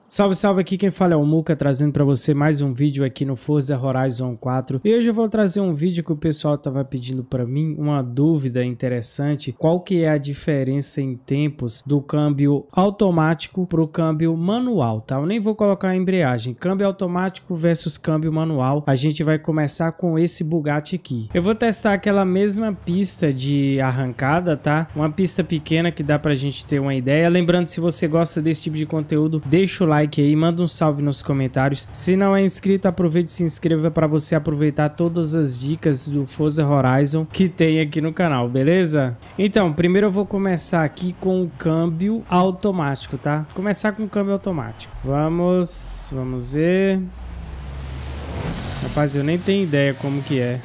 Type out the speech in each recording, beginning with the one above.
Salve, salve, aqui quem fala é o Muca, trazendo para você mais um vídeo aqui no Forza Horizon 4. E hoje eu vou trazer um vídeo que o pessoal tava pedindo para mim, uma dúvida interessante, qual que é a diferença em tempos do câmbio automático pro câmbio manual, tá? Eu nem vou colocar a embreagem, câmbio automático versus câmbio manual. A gente vai começar com esse Bugatti aqui. Eu vou testar aquela mesma pista de arrancada, tá? Uma pista pequena que dá pra gente ter uma ideia. Lembrando, se você gosta desse tipo de conteúdo, deixa o like aí, manda um salve nos comentários. Se não é inscrito, aproveite e se inscreva para você aproveitar todas as dicas do Forza Horizon que tem aqui no canal, beleza? Então, primeiro eu vou começar aqui com o câmbio automático, tá? Vou começar com o câmbio automático. Vamos ver. Rapaz, eu nem tenho ideia como que é.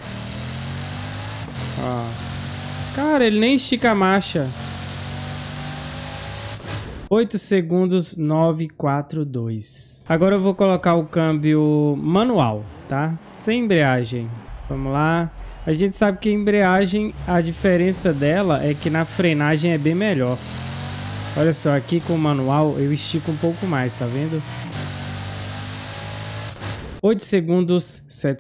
Ó. Cara, ele nem estica a marcha. 8 segundos, 942. Agora eu vou colocar o câmbio manual, tá? Sem embreagem. Vamos lá. A gente sabe que a embreagem, a diferença dela é que na frenagem é bem melhor. Olha só, aqui com o manual eu estico um pouco mais, tá vendo? 8 segundos,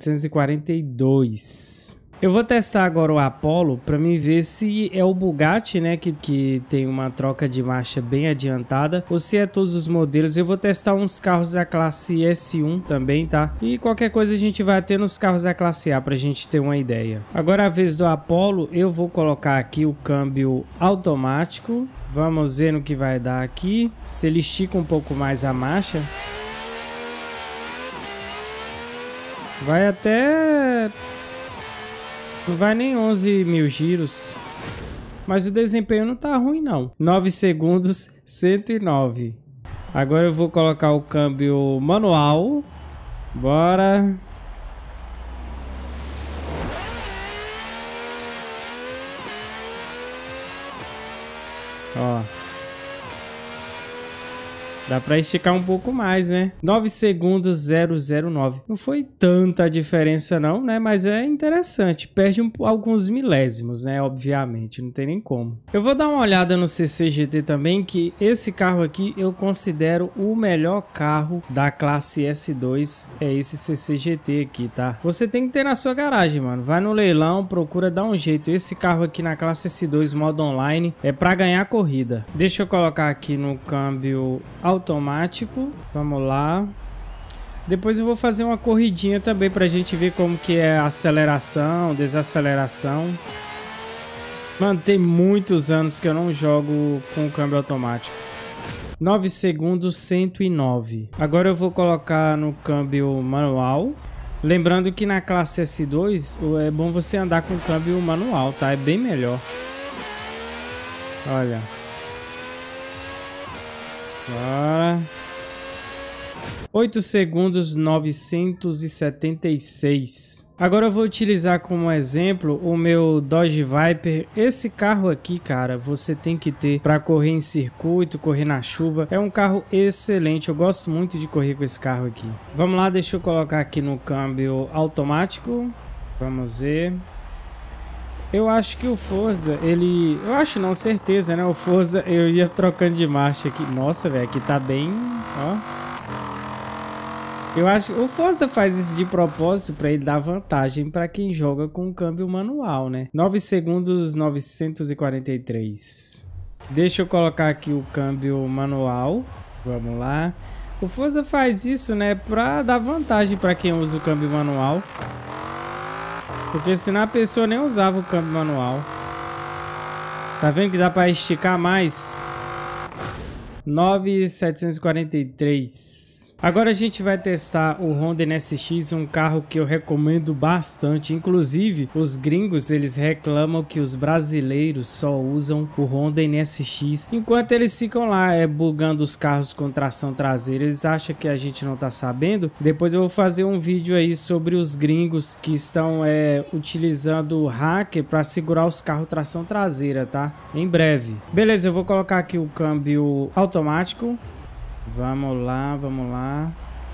742. Eu vou testar agora o Apollo para mim ver se é o Bugatti, né, que tem uma troca de marcha bem adiantada, ou se é todos os modelos. Eu vou testar uns carros da classe S1 também, tá? E qualquer coisa a gente vai ter nos carros da classe A pra gente ter uma ideia. Agora a vez do Apollo, eu vou colocar aqui o câmbio automático. Vamos ver no que vai dar aqui. Se ele estica um pouco mais a marcha, vai até... não vai nem 11 mil giros. Mas o desempenho não tá ruim, não. 9 segundos, 109. Agora eu vou colocar o câmbio manual. Bora. Ó. Dá pra esticar um pouco mais, né? 9 segundos 009. Não foi tanta diferença não, né? Mas é interessante. Perde alguns milésimos, né? Obviamente, não tem nem como. Eu vou dar uma olhada no CCGT também, que esse carro aqui eu considero o melhor carro da classe S2. É esse CCGT aqui, tá? Você tem que ter na sua garagem, mano. Vai no leilão, procura dar um jeito. Esse carro aqui na classe S2 modo online é pra ganhar a corrida. Deixa eu colocar aqui no câmbio automático, vamos lá. Depois eu vou fazer uma corridinha também pra gente ver como que é a aceleração, desaceleração. Mano, tem muitos anos que eu não jogo com câmbio automático. 9 segundos, 109. Agora eu vou colocar no câmbio manual. Lembrando que na classe S2 é bom você andar com câmbio manual, tá? É bem melhor. Olha. Bora. 8 segundos 976. Agora eu vou utilizar como exemplo o meu Dodge Viper. Esse carro aqui, cara, você tem que ter para correr em circuito, correr na chuva. É um carro excelente, eu gosto muito de correr com esse carro aqui. Vamos lá, deixa eu colocar aqui no câmbio automático. Vamos ver. Eu acho que o Forza, ele... eu acho não, certeza, né? O Forza, eu ia trocando de marcha aqui. Nossa, velho, aqui tá bem... ó. Eu acho que o Forza faz isso de propósito pra ele dar vantagem pra quem joga com câmbio manual, né? 9 segundos, 943. Deixa eu colocar aqui o câmbio manual. Vamos lá. O Forza faz isso, né? Pra dar vantagem pra quem usa o câmbio manual. Porque senão a pessoa nem usava o câmbio manual. Tá vendo que dá pra esticar mais? 9.743. Agora a gente vai testar o Honda NSX, um carro que eu recomendo bastante. Inclusive, os gringos, eles reclamam que os brasileiros só usam o Honda NSX. Enquanto eles ficam lá bugando os carros com tração traseira, eles acham que a gente não tá sabendo. Depois eu vou fazer um vídeo aí sobre os gringos que estão utilizando o hacker para segurar os carros tração traseira, tá? Em breve. Beleza, eu vou colocar aqui o câmbio automático. Vamos lá, vamos lá.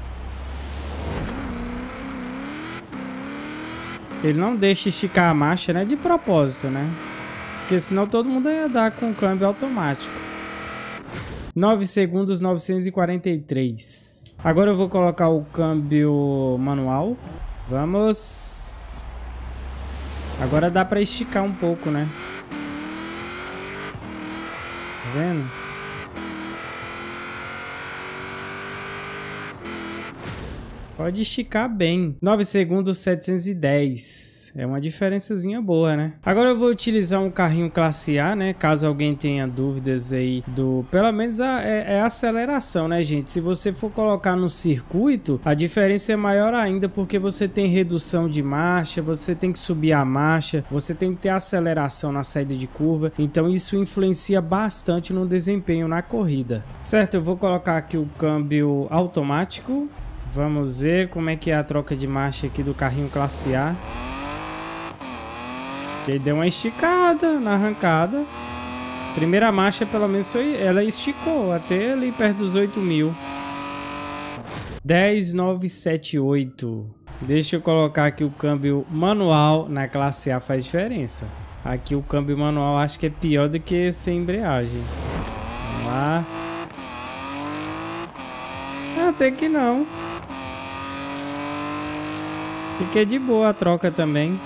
Ele não deixa esticar a marcha, né? De propósito, né? Porque senão todo mundo ia dar com o câmbio automático. 9 segundos 943. Agora eu vou colocar o câmbio manual. Vamos. Agora dá pra esticar um pouco, né? Tá vendo? Pode esticar bem. 9 segundos 710. É uma diferençazinha boa, né? Agora eu vou utilizar um carrinho classe A, né? Caso alguém tenha dúvidas aí do... Pelo menos é a aceleração, né, gente? Se você for colocar no circuito, a diferença é maior ainda, porque você tem redução de marcha, você tem que subir a marcha, você tem que ter aceleração na saída de curva. Então isso influencia bastante no desempenho na corrida. Certo? Eu vou colocar aqui o câmbio automático. Vamos ver como é que é a troca de marcha aqui do carrinho classe A. Ele deu uma esticada na arrancada. Primeira marcha, pelo menos, ela esticou até ali perto dos 8.000. 10.978. Deixa eu colocar aqui o câmbio manual. Na classe A faz diferença. Aqui o câmbio manual acho que é pior do que sem embreagem. Vamos lá. Até que não. Fiquei de boa a troca também.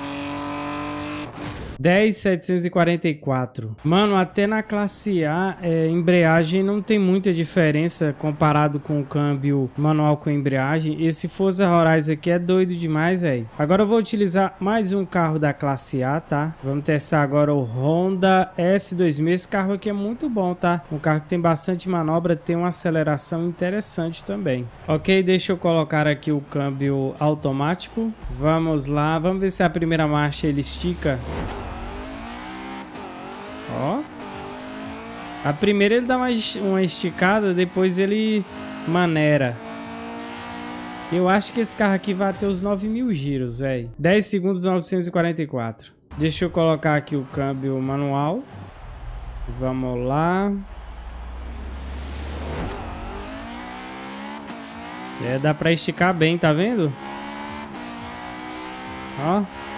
10.744. Mano, até na classe A, embreagem não tem muita diferença comparado com o câmbio manual com embreagem. Esse Forza Horizon aqui é doido demais, velho. Agora eu vou utilizar mais um carro da classe A, tá? Vamos testar agora o Honda S2000. Esse carro aqui é muito bom, tá? Um carro que tem bastante manobra, tem uma aceleração interessante também. Ok, deixa eu colocar aqui o câmbio automático. Vamos lá, vamos ver se a primeira marcha ele estica. Ó, a primeira ele dá uma esticada, depois ele maneira. Eu acho que esse carro aqui vai ter os 9.000 giros, velho. 10 segundos 944. Deixa eu colocar aqui o câmbio manual. Vamos lá. Dá pra esticar bem, tá vendo? Ó.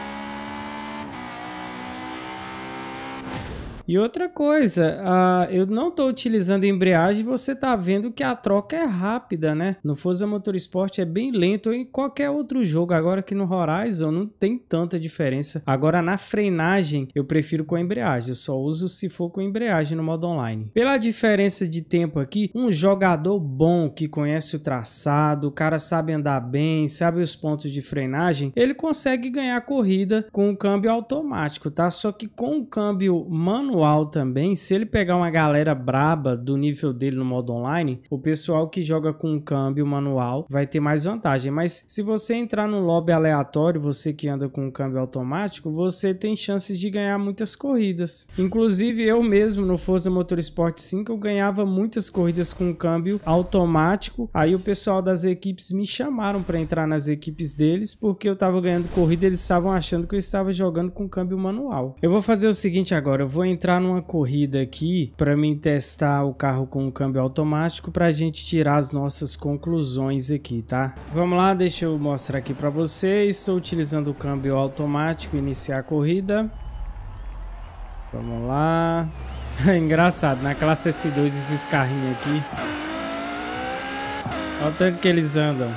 E outra coisa, eu não estou utilizando embreagem, você tá vendo que a troca é rápida, né? No Forza Motorsport é bem lento, ou em qualquer outro jogo. Agora que no Horizon não tem tanta diferença. Agora na frenagem eu prefiro com a embreagem, eu só uso se for com embreagem no modo online. Pela diferença de tempo aqui, um jogador bom que conhece o traçado, o cara sabe andar bem, sabe os pontos de frenagem, ele consegue ganhar a corrida com o câmbio automático, tá? Só que com o câmbio manual também, se ele pegar uma galera braba do nível dele no modo online, o pessoal que joga com um câmbio manual vai ter mais vantagem. Mas se você entrar no lobby aleatório, você que anda com um câmbio automático, você tem chances de ganhar muitas corridas. Inclusive eu mesmo no Forza Motorsport 5 eu ganhava muitas corridas com câmbio automático. Aí o pessoal das equipes me chamaram para entrar nas equipes deles porque eu tava ganhando corrida, eles estavam achando que eu estava jogando com câmbio manual. Eu vou fazer o seguinte agora, eu vou entrar numa corrida aqui para mim testar o carro com o câmbio automático para a gente tirar as nossas conclusões aqui, tá? Vamos lá, deixa eu mostrar aqui para vocês. Estou utilizando o câmbio automático, iniciar a corrida. Vamos lá. Engraçado, na classe S2 esses carrinhos aqui. Olha o tanto que eles andam.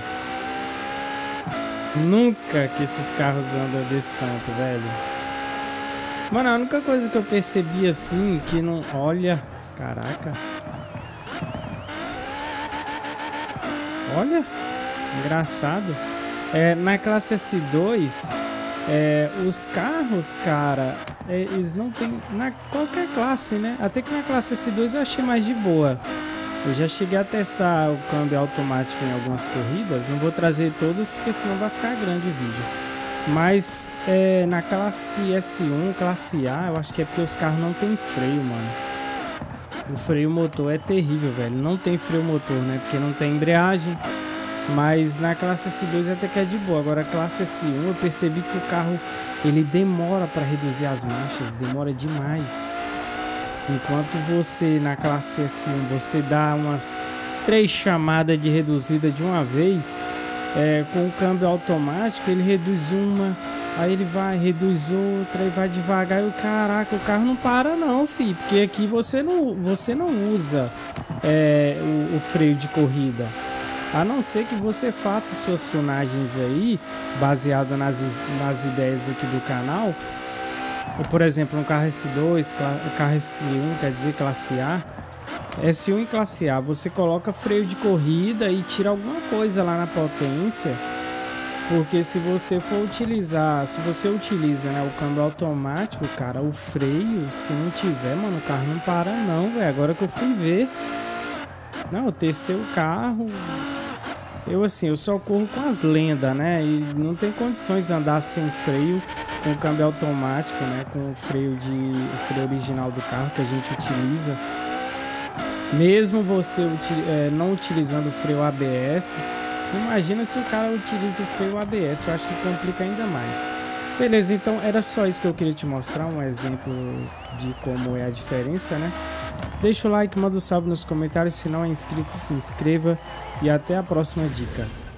Nunca que esses carros andam desse tanto, velho. Mano, a única coisa que eu percebi assim, que não... Olha, caraca. Olha, engraçado. Na classe S2, os carros, cara, eles não tem... Na qualquer classe, né? Até que na classe S2 eu achei mais de boa. Eu já cheguei a testar o câmbio automático em algumas corridas. Não vou trazer todas, porque senão vai ficar grande o vídeo. Mas na classe S1, classe A, eu acho que é porque os carros não tem freio, mano. O freio motor é terrível, velho. Não tem freio motor, né? Porque não tem embreagem. Mas na classe S2 até que é de boa. Agora a classe S1 eu percebi que o carro ele demora para reduzir as marchas. Demora demais. Enquanto você na classe S1 você dá umas 3 chamadas de reduzida de uma vez... com o câmbio automático ele reduz uma, aí ele vai, reduz outra, aí vai devagar e caraca, o carro não para não, filho, porque aqui você não usa o freio de corrida. A não ser que você faça suas tunagens aí, baseada nas ideias aqui do canal. Ou, por exemplo, um carro S2, carro S1, quer dizer classe A. S1 e classe A, você coloca freio de corrida e tira alguma coisa lá na potência. Porque se você for utilizar, se você utiliza, né, o câmbio automático, cara, o freio, se não tiver, mano, o carro não para não, velho. Agora que eu fui ver. Não, eu testei o carro. Eu só corro com as lendas, né? E não tem condições de andar sem freio, com o câmbio automático, né? Com o freio original do carro que a gente utiliza. Mesmo você não utilizando o freio ABS, imagina se o cara utiliza o freio ABS, eu acho que complica ainda mais. Beleza, então era só isso que eu queria te mostrar, um exemplo de como é a diferença, né? Deixa o like, manda um salve nos comentários, se não é inscrito, se inscreva e até a próxima dica.